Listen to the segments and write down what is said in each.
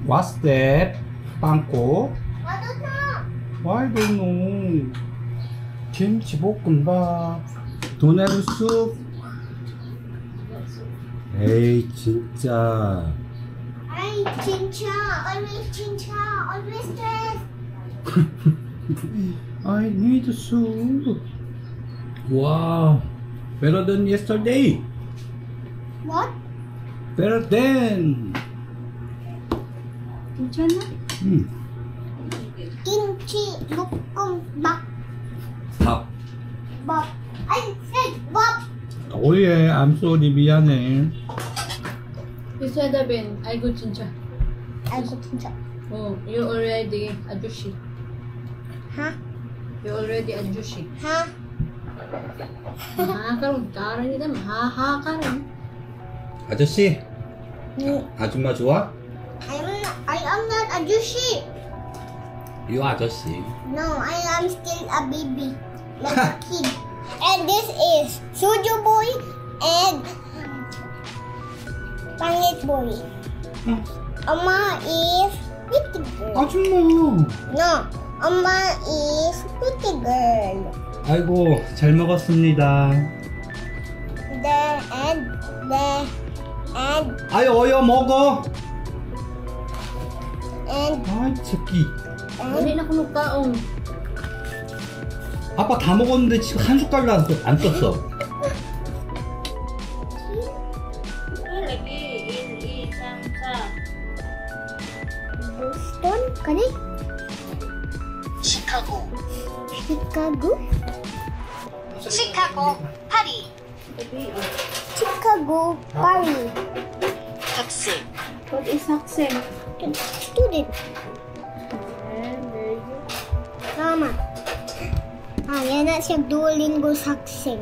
What's that? 빵꼬? I don't know. I don't know. 김치볶음밥. 도네루 숲. 에이 진짜. I chincha, always stress. I need soup. Wow. Better than yesterday. What? Better than. 괜찮아? Kimchi 볶음밥. 밥. Bob. I said Bob. 오예, I'm sorry, 미안해. You said Ben, I go 진짜. 아이고 진짜. Oh, you already 아저씨. Huh? You already 아저씨. Huh? 마하카론 까르니다 마하카론. 아저씨, 아줌마 좋아? I am not a Jushi. 이 아저씨. No, I am still a baby, like a kid. And this is Suju boy and Pangit boy. Amma is pretty girl. 아줌마. No, Amma is pretty girl. 아이고, 잘 먹었습니다. 아이, 어여 먹어. 아이, 새끼. Dali na kumakaong. 아빠 다 먹었는데 지금 한 숟갈도 안 떴어. Boston, kani? Chicago. Paris. Chicago, Paris. 학생. What is accent? Student. Tama. Yan na siya Duolingo saksing.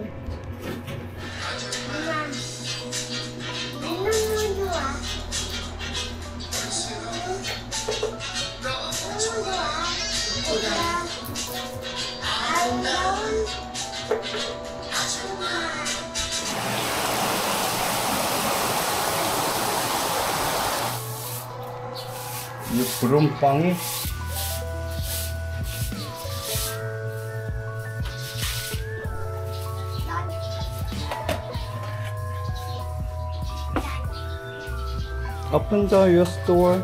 이 구름빵이 Open your store.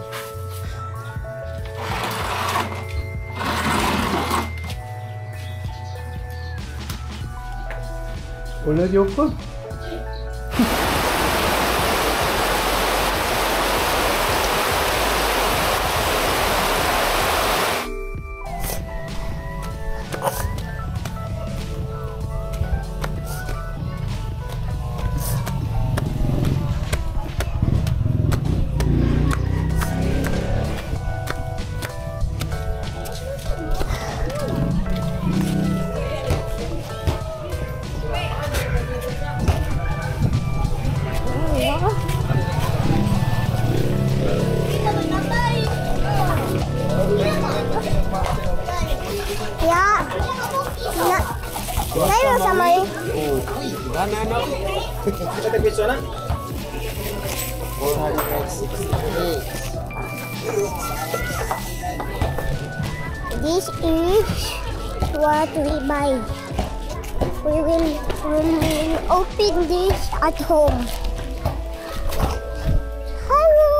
Already open? Ngayon sama yung... Ano? Kita piso na? 468. This is what we buy. We will open this at home. Hello!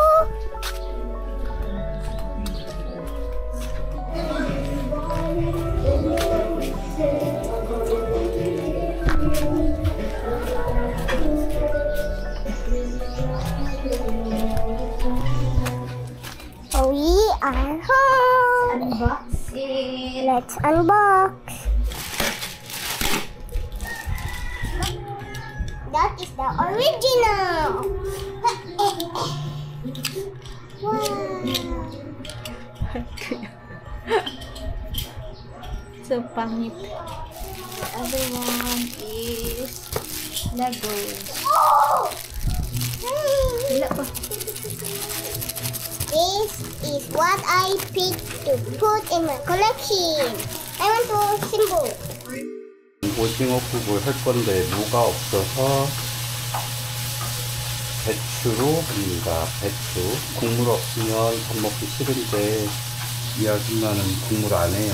We are home. Unbox it. Let's unbox. That is the original. Wow. So pangit. The other one is Legos. Wala pa. This is what I picked to put in my collection. I want to symbol. 오징어 국을 할 건데 무가 없어서 배추로 합니다. 배추. 국물 없으면 밥 먹기 싫은데 이 아줌마는 국물 안 해요.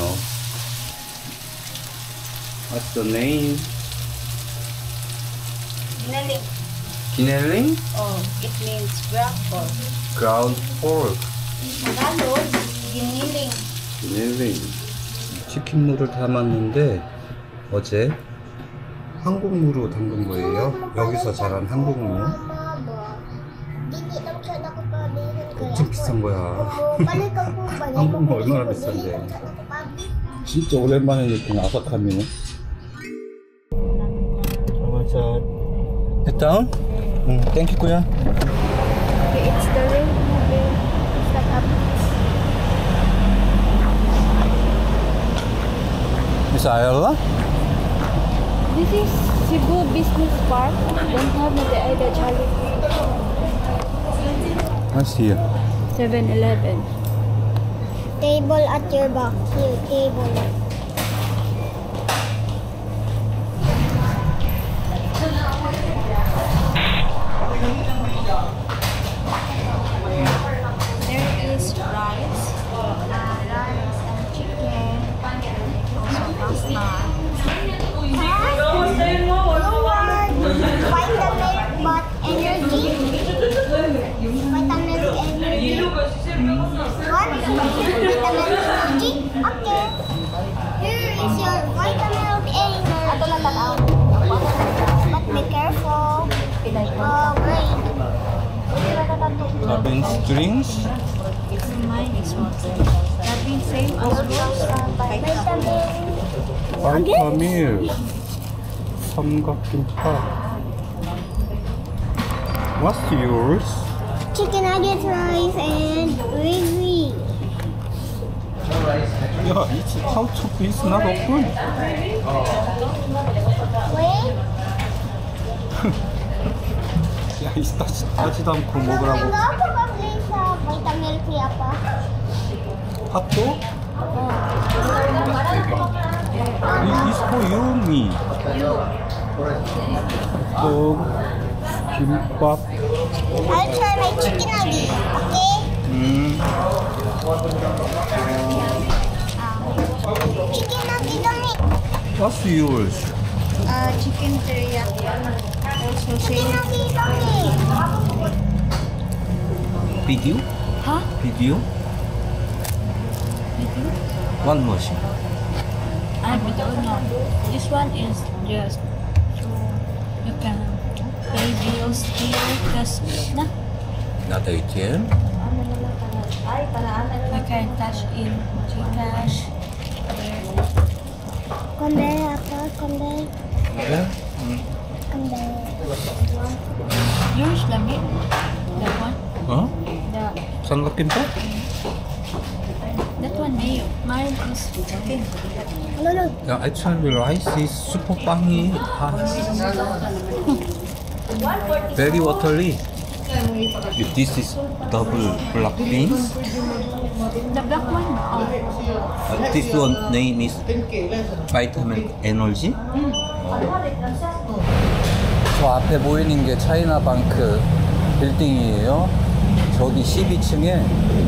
What's the name? Giniling. Giniling? Oh, it means ground pork. Ground pork. Tagalog, giniling. Giniling. 치킨무를 담았는데 어제 한국무로 담근 거예요. 여기서 자란 한국무. 엄청 비싼 거야. 한국무 얼마나 비싼데. 진짜 오랜만에 느낀 아삭함이네. Sit down? 응, 땡큐 거야. Okay, it's the ring movie. It's like a Miss Ayala? This is Cebu Business Park. Don't have the Aida Charlie. What's here? 7-Eleven. table at your back. Here, table. There is rice and chicken, also pasta. Vitamin but energy. Vitamin energy. What? Vitamin energy? Okay. Here is your vitamin energy. But be careful. Great. Robin's drinks? It's mine is water. Having same as vitamin. 바이타밀 삼각김밥. What's yours? Chicken nuggets, rice, and gravy. Yeah, it's how to please not open. Wait. 야, 이 따지도 않고 먹으라고. Ano probably sa vitamin K apa? 핫도그? This for you, me. 또 김밥. I'll try my chicken nugget, okay? Chicken nugget only. What's yours? Chicken teriyaki. Also chicken nugget only. Video? Huh? Video? One more. We don't know. This one is just so you can pay bills here because Not ATM? you can cash in Gcash. Come there, Appa. Come there. Yeah. Come there. Yours the meat. That one. 어? The 삼각김밥? that one mayo. Mine is chicken. No, no. 야, actually rice is super 빵이 hot. Very watery. If this is double black beans, The black one. Oh. this one name is vitamin energy. 저 앞에 보이는 게 차이나뱅크 빌딩이에요. 저기 12층에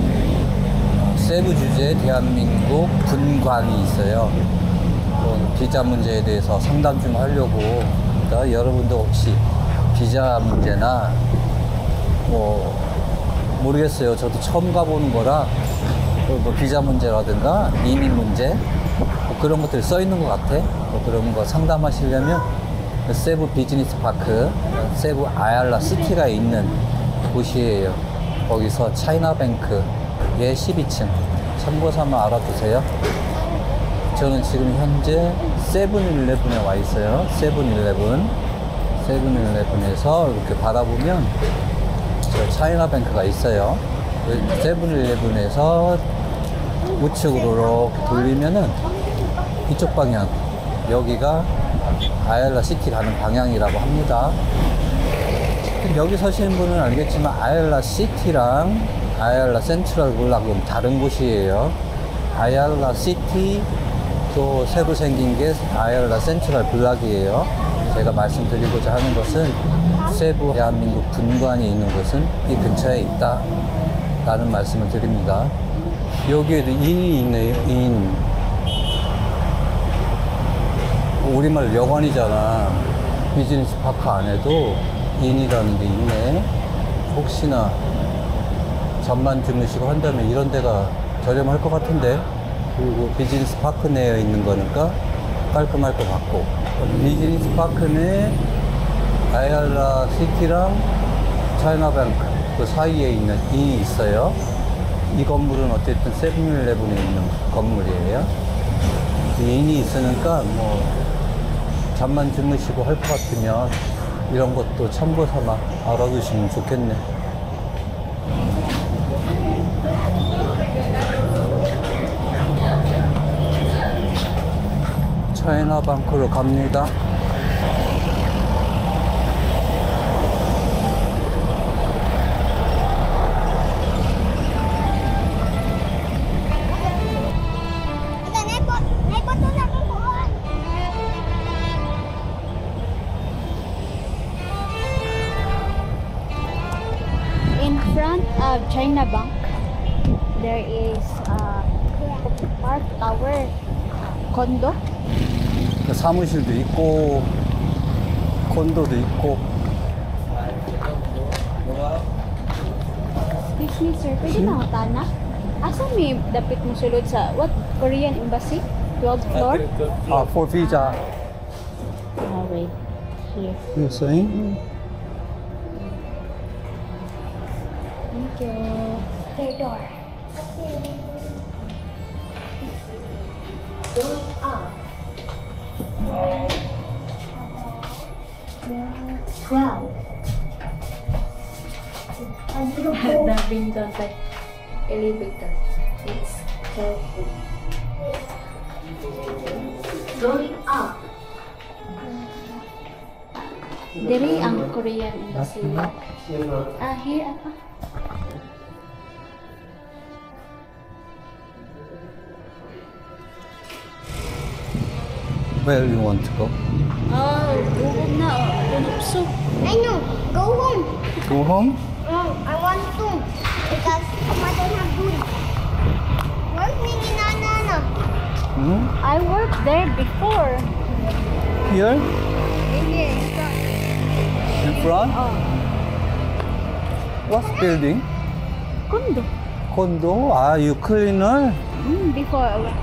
세부 주재 대한민국 분관이 있어요. 비자 문제에 대해서 상담 좀 하려고. 그러니까 여러분도 혹시 비자 문제나 뭐 모르겠어요. 저도 처음 가보는 거라 뭐 비자 문제라든가 이민 문제 뭐 그런 것들이 써 있는 것 같아. 뭐 그런 거 상담하시려면 세부 비즈니스 파크, 세부 아얄라 시티가 있는 곳이에요. 거기서 차이나뱅크의 12층 참고 삼아 알아두세요. 저는 지금 현재 세븐일레븐에 와 있어요. 세븐일레븐에서 이렇게 바라보면 저 차이나뱅크가 있어요. 세븐일레븐에서 우측으로 이렇게 돌리면은 이쪽 방향, 여기가 아얄라 시티 가는 방향이라고 합니다. 여기 서시는 분은 알겠지만 아얄라 시티랑 아얄라 센트럴 블락은 다른 곳이에요. 아얄라 시티 또 새로 생긴 게 아얄라 센트럴 블락이에요. 제가 말씀드리고자 하는 것은 세부 대한민국 분관이 있는 곳은 이 근처에 있다 라는 말씀을 드립니다. 여기에도 인이 있네요. 인. 우리말 여관이잖아. 비즈니스 파크 안에도 인이라는 게 있네. 혹시나 잠만 주무시고 한다면 이런 데가 저렴할 것 같은데. 그리고 비즈니스 파크 내에 있는 거니까 깔끔할 것 같고. 비즈니스 파크 내 아얄라 시티랑 차이나뱅크 그 사이에 있는 인이 있어요. 이 건물은 어쨌든 세븐일레븐에 있는 건물이에요. 이 인이 있으니까 뭐 잠만 주무시고 할 것 같으면 이런 것도 참고 삼아 알아두시면 좋겠네. 차이나뱅크로 갑니다. In front of China Bank, there is a park tower condo. 사무실도 있고 콘도도 있고. Excuse me, sir. Pwede na utana? Asa may dapit mo sulod sa what? Korean Embassy? 12th floor? For visa. Oh, wait. Here. You're saying? Thank you. Their door. That brings us like elevator. It's careful. Going up. Diri ang Korean Embassy. Here apa? Where you want to go? Oh, gutom na. Punupso. I know. Go home. Go home? I want to. Because Mama don't have food. Work me ni Nana. Hmm? I worked there before. Here? Hindi. In front? Oh, What building? condo. Condo? Ah, you cleaner? Before I worked.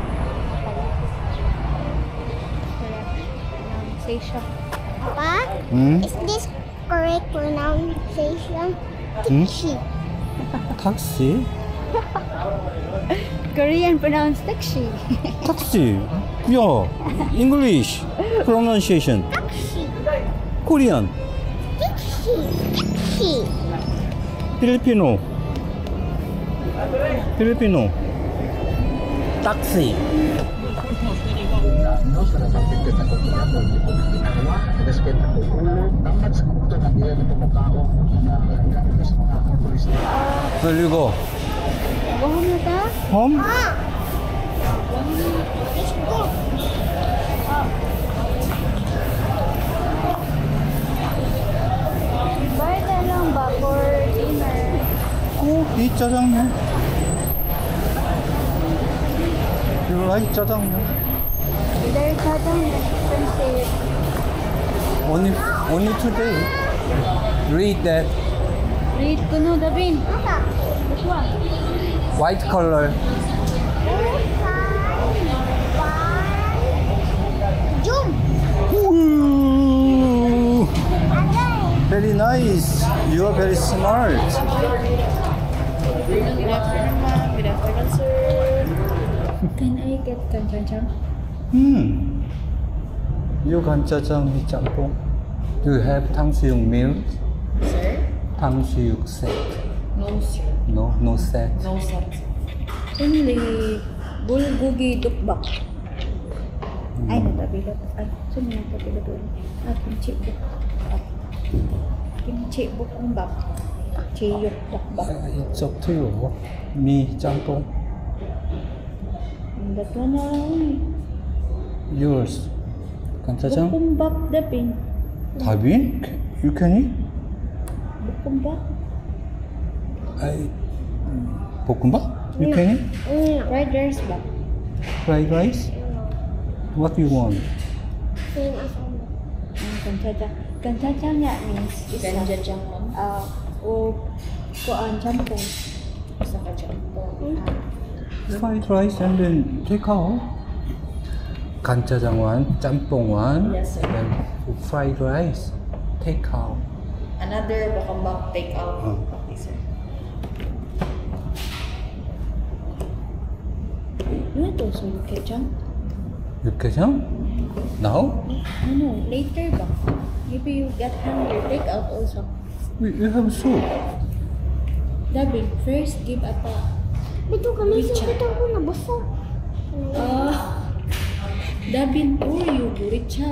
Pronunciation. Papa, Hmm? is this correct pronunciation? Hmm? She. Taxi? Korean pronounced taxi. Taxi? Yeah. English pronunciation. Taxi. Korean. Taxi. Taxi. Filipino. Filipino. Taxi. Where you go? Go home na ta? Home? Let's go. Buy na lang ba for dinner? 이 짜장면. You like 짜장면? There's nothing expensive. Only today. Read that. Read ko no, Davin. Which one? White color. Jump. Ooh, Agay. very nice. You are very smart. Good afternoon, ma'am. Good afternoon, sir. Can I get kanchang? You 간짜장 이 짬뽕. Do you have 탕수육 meal? Sir? 탕수육 set. No, sir. No set. No, sir. Only bulgogi dukbak. Ay, natabilot. Ay, saan yung natabilot doon? Kimchi bukbak. Kimchi bukbak. Chiyok dakbak. It's up to you. 미 짬뽕. That one na lang. Yours. 간짜장. Bukbak dapin. 다빈? You can eat? Bokumba? I, 볶음밥? You can? Fried rice ba? Fried rice? What do you want? Same as omelette. Kanchacha. Kanchacha nga means isa. Ganjajang ma'am. O kuan champong. Sa kachampong. Fried rice and then take out. 간짜장원, 짬뽕원, Yes, sir. and fried rice. Take out. Another bokombak take out. Oh. Okay, sir. You want also ketchup? 육개장? Now? No, later ba? Maybe you get hungry. Take out also. We have soup. Dabi, first give apa? Ito kami Richa. sa ito ko nabasa. Dabin pour you guricha,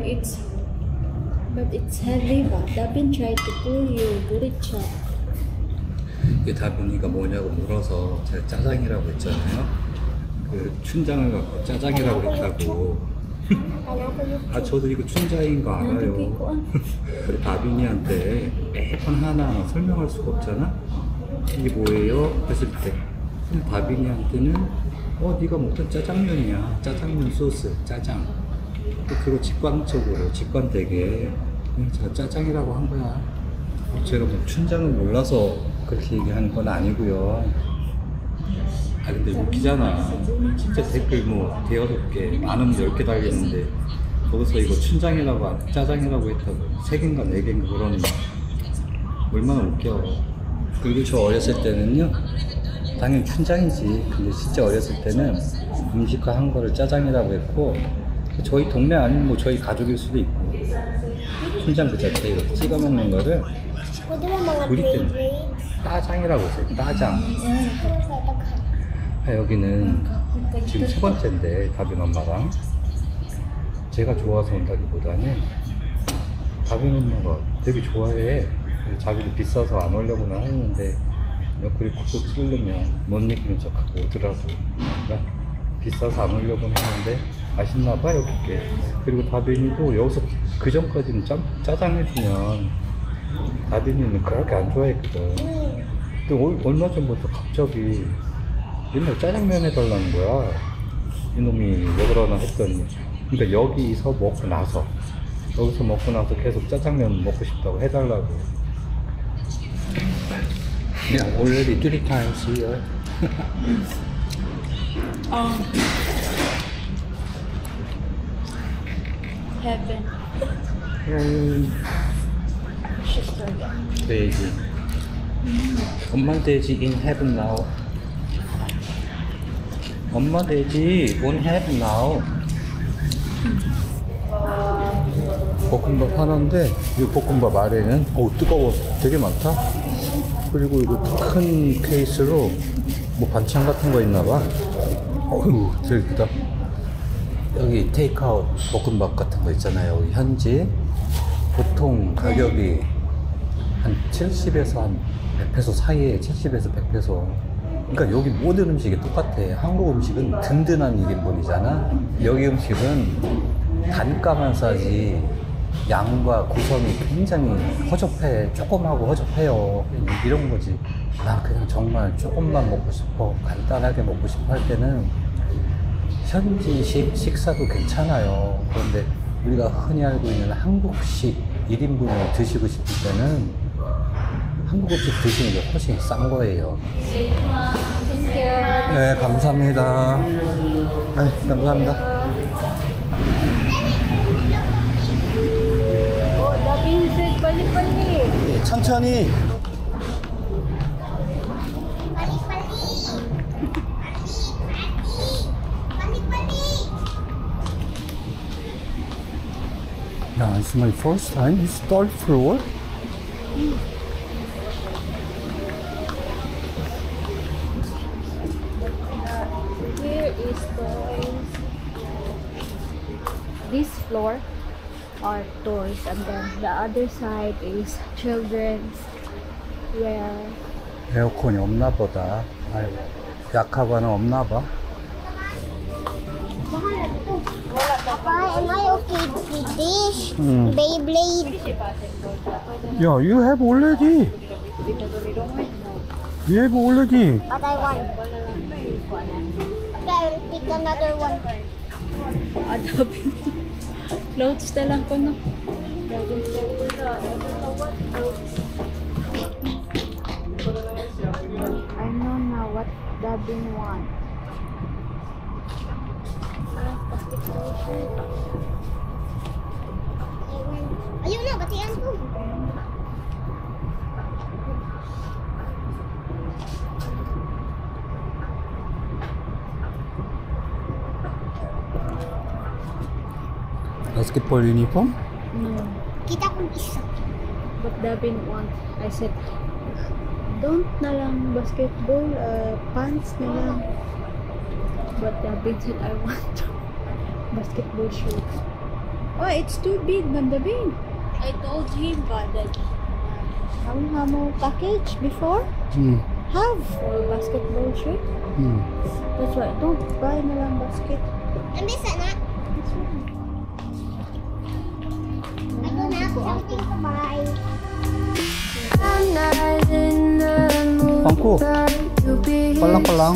but it's heavy ba? Dabin try to pour you guricha. 이게 다빈이가 뭐냐고 물어서 제가 짜장이라고 했잖아요. 그 춘장을 갖고 짜장이라고 했다고. 아 저도 이거 춘장인 거 알아요. 그래 다빈이한테 매번 하나 설명할 수가 없잖아. 이게 뭐예요? 했을 때 다빈이한테는 네가 먹던 짜장면이야. 짜장면 소스, 짜장. 그거 직관적으로 직관되게 제가 짜장이라고 한 거야. 제가 뭐 춘장을 몰라서 그렇게 얘기하는 건 아니고요. 아 근데 웃기잖아. 진짜 댓글 뭐 대여섯 개, 많으면 10개 달렸는데 거기서 이거 춘장이라고 짜장이라고 했다고 3개인가 4개인가 그러는 얼마나 웃겨. 그리고 저 어렸을 때는요 당연히 춘장이지. 근데 진짜 어렸을 때는 음식과 한 거를 짜장이라고 했고 저희 동네 아니면 뭐 저희 가족일 수도 있고 춘장 그 자체 이렇게 찍어 먹는 거를 Pwede mo mga 우리 때는 grades. 따장이라고 했어요. 따장. 여기는 지금 3번째인데 다빈 엄마랑 제가 좋아서 온다기보다는 다빈 엄마가 되게 좋아해. 자기도 비싸서 안 오려고는 하는데 옆구리 콕콕 찌르면 못 이기는 척하고 오더라고. 그러니까 비싸서 안 오려고는 했는데 맛있나봐 여기 게. 그리고 다빈이도 여기서 그 전까지는 짜장 해주면 다빈이는 그렇게 안 좋아했거든. 근데 얼마 전부터 갑자기 맨날 짜장면 해달라는 거야. 이놈이 왜 그러나 했더니 그러니까 여기서 먹고 나서 여기서 먹고 나서 계속 짜장면 먹고 싶다고 해달라고. Yeah, already 3 times here. Heaven. 돼지. 엄마 돼지 in heaven now. 엄마 돼지 on heaven now. 볶음밥 하나인데 이 볶음밥 아래는 뜨거워. 되게 많다. 그리고 이거 큰 케이스로 뭐 반찬 같은 거 있나봐. 어휴 되게 크다. 여기 테이크아웃 볶음밥 같은 거 있잖아요. 여기 현지 보통 가격이 한 70에서 한 100페소 사이에 70에서 100페소. 그러니까 여기 모든 음식이 똑같아. 한국 음식은 든든한 1인분이잖아. 여기 음식은 단가만 싸지 양과 구성이 굉장히 허접해. 조금하고 허접해요. 이런 거지. 나 그냥 정말 조금만 먹고 싶어, 간단하게 먹고 싶어 할 때는 현지식 식사도 괜찮아요. 그런데 우리가 흔히 알고 있는 한국식 1인분을 드시고 싶을 때는 한국 음식 드시는 게 훨씬 싼 거예요. 네, 감사합니다. 네, 감사합니다. 네, 천천히. Yeah, it's my first time. It's third floor. Here is toys. This floor are toys, and then the other side is children's wear. 에어컨이 없나 보다. 아유, 약하거나 없나 봐. Wala to pa. am I okay with this? Mm. Beyblade. Yeah, you have already. You have already. But I want. Okay, I'll pick another one. Clothes na lang ko, no? I know now what Dabin want. Ayun na, batian ko. Basketball uniform? No. Kita kong isa. But Dabin want. I said, don't na lang basketball, pants na lang. But Dabin said, I want basketball shoes. Oh, it's too big, Dabin. I told him that hamo package before. Have basketball shoes. That's why don't buy na lang basket. Nambisa na. Ito na, something to buy. Pangko. Palang-palang.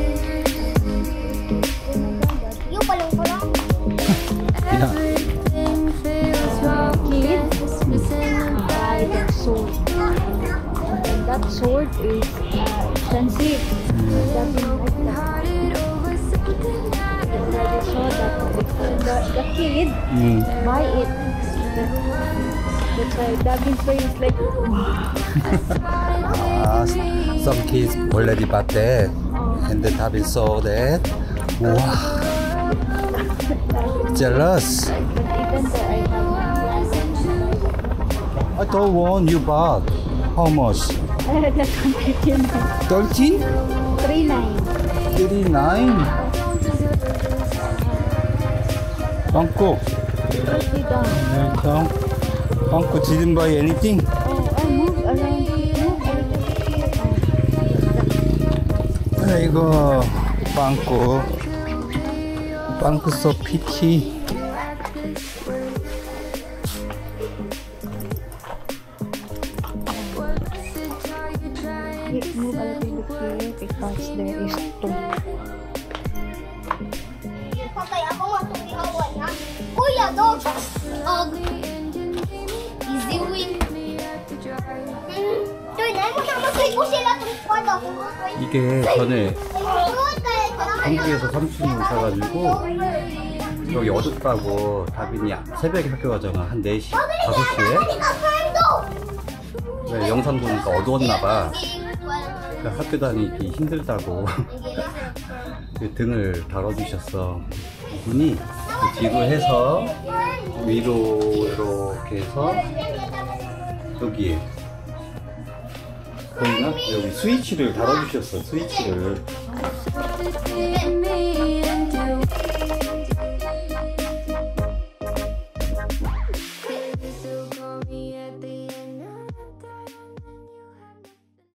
Yung palong-palong. Yeah. Buy that sword. And that sword is expensive. Dabin like that. That's why they saw that the kid buy it. That's why Dabin's face is like, Some kids already bought that. And then Dabin saw that. Wow. Jealous. but even though I have I don't want you bought. How much? that's 13? 3.9. 39. Pangko. Pretty done. Welcome. Pangko didn't buy anything. Oh, I move around. Move a little bit. 아이고, 빵꾸. 빵꾸 so picky. Move a little bit here because there is two. Patay ako matulihawan na. Kuya, dog. Easy win. Doon, ay mo na masay ko sila itong kwado. 이게 전에 한국에서 삼촌이 오셔가지고 여기 어둡다고 다빈이 새벽에 학교 가잖아. 한 4시, 5시에. 왜 영상 보니까 어두웠나봐. 학교 다니기 힘들다고 그 등을 달아주셨어. 이분이 그 뒤로 해서 위로 이렇게 해서 여기에 보이나? 여기 스위치를 달아주셨어. 스위치를.